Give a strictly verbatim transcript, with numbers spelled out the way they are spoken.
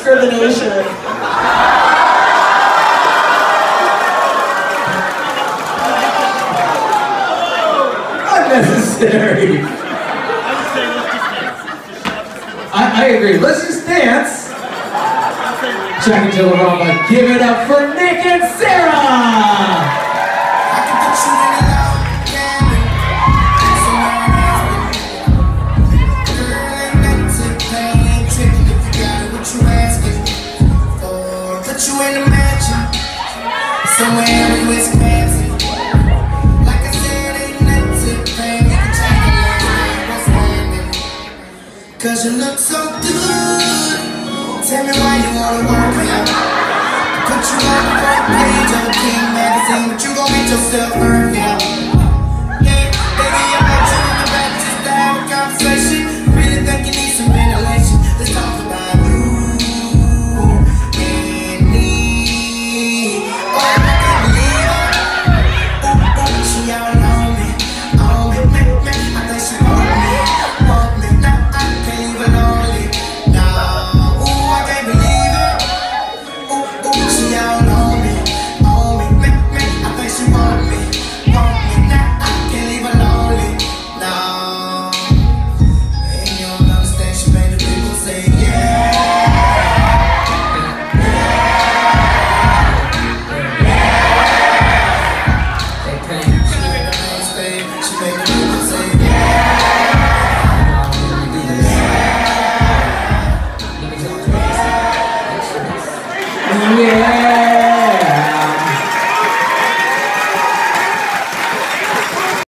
discrimination. Unnecessary. I, I agree. Let's just dance. Jack and Jill Arama, give it up for Nick and Sarah! Somewhere we was passing. Like I said, ain't nothing to pay. You can check it what's happening. Cause you look so good. Tell me why you wanna work me out. Put you on the front page of the King magazine, but you gon' get yourself hurt now. Yeah, baby, I want you in the back just to have a conversation. Really think you need some ventilation. Let's talk about you. Yeah.